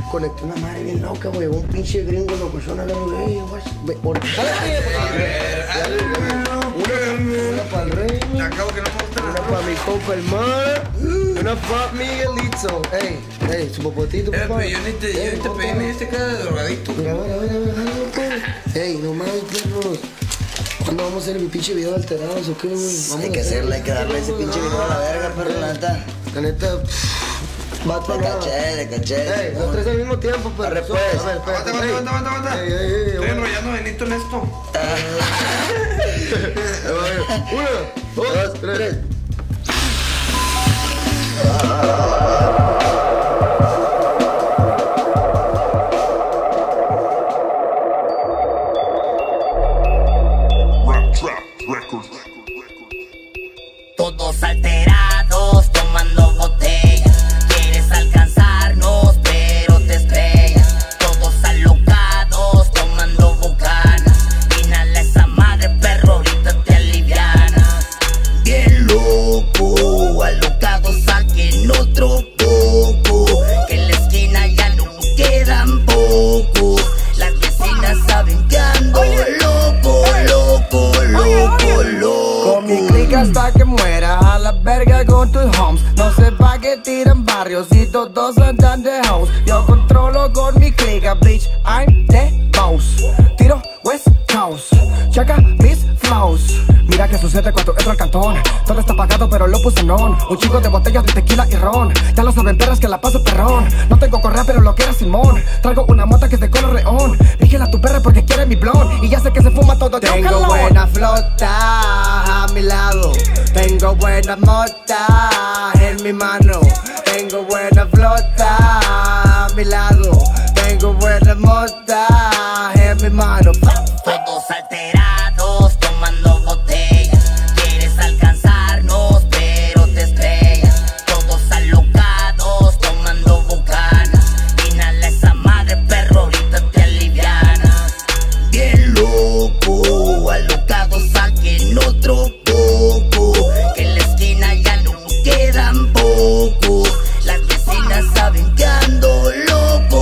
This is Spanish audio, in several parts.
conecté una madre bien loca, güey. Un pinche gringo locochón hablando de ella, güey. Una para el rey. Acabo que no me gusta. Una para mi compa el mar. Una para Miguelito. Ey, su popotito, por favor. Yo ni te pedí, me diste cara de drogadicto. Mira, a ver. Ey, no mames, perros. ¿Cuándo vamos a hacer mi pinche video alterados o qué, güey? Hay que darle ese pinche video a la verga, perro, la neta. La neta, de caché. Ey, los tres al mismo tiempo, perro. Arre, pues. A ver, espérate. Aguanta. Ey, Estoy enrollando a Benito en esto. 1, 2, 3. Todos alterados, tomando botellas. Quieres alcanzarnos, pero te estrellas. Todos alocados, tomando bucanas. Inhala esa madre, perro, ahorita te alivianas. Bien loco, alocados, saquen otro poco. Que en la esquina ya no quedan pocos. Las vecinas saben que ando loco. Con mi clica hasta que muera, a la verga con tus homes. No sé pa' qué tiran barrios y todos andan de house. Yo controlo con mi clica, bitch, I'm the boss. Tiro West Coast, checa mis flows. Mira que sucede cuando entro al cantón. Todo está pagado pero lo puse en on. Un chico de botellas de tequila y ron. Ya lo saben perras que la paso perrón. No tengo correa pero lo quiero Simón. Traigo una mota que es de color león. Vigila tu perra porque quiere mi blon. Y ya sé que se fuma todo. Tengo buena flota a mi lado. Tengo buena mota en mi mano. Tengo buena flota a mi lado. Tengo buena mota en mi mano. Todos alterados, tomando botellas. Quieres alcanzarnos, pero te estrellas. Todos alocados, tomando bucanas. Inhala esa madre, perro, ahorita te alivianas. Bien loco, alocados, saquen otro poco. Que en la esquina ya no quedan pocos. Las vecinas saben que ando loco.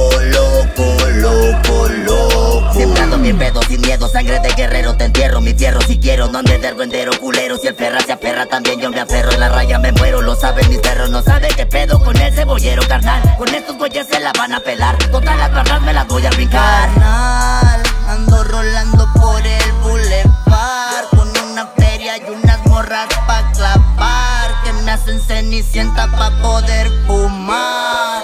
Siempre ando bien pedo, sin miedo, sangre de guerrero, te entierro, mi fierro si quiero, no andes de argüendero, culero, si el ferra se aferra también yo me aferro, en la raya me muero, lo saben mis perros, no saben qué pedo con el cebollero, carnal, con estos güeyes se la van a pelar, todas las barras me las voy a brincar. Carnal, ando rolando por el boulevard, con una feria y unas morras pa' clavar, que me hacen cenicienta pa' poder fumar.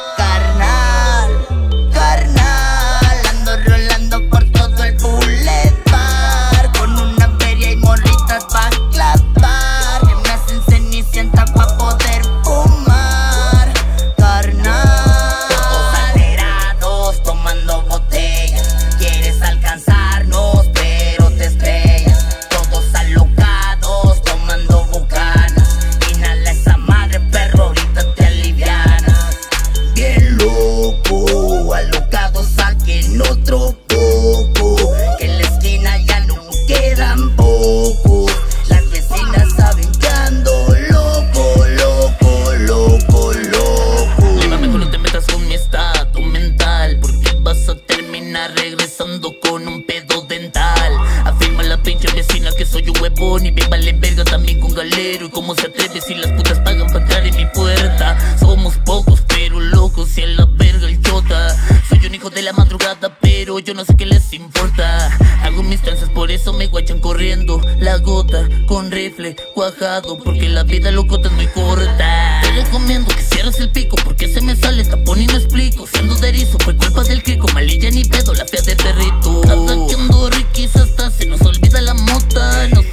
Carnal, ando rolando por todo el boulevard, con una feria y morritas pa' clavar, que me hacen cenicienta pa' poder fumar. Carnal, todos alterados, tomando botellas. Quieres alcanzarnos, pero te estrellas. Todos alocados, tomando bucanas. Inhala esa madre, perro, ahorita te alivianas. Bien loco, alocados, saquen otro poco. Que en la esquina ya no quedan pocos. Las vecinas saben que ando loco. Lima, mejor no te metas con mi estado mental, porque vas a terminar regresando con un pedo dental. Afirma la pinche vecina que soy un huevón y me vale verga también con galero. Y cómo se atreve si las putas pagan para entrar en mi puerta. Somos pocos pero locos y a la verga el chota. Soy un hijo de la madrugada pero yo no sé qué les importa. Hago mis tranzas, por eso me guachan corriendo. La gota con rifle cuajado, porque la vida locota es muy corta. Te recomiendo que cierres el pico, porque se me sale tapón y no explico. Siendo de erizo fue culpa del crico, malilla ni pedo, la fea de perrito. Hasta que ando riquis hasta se nos olvida la mota. No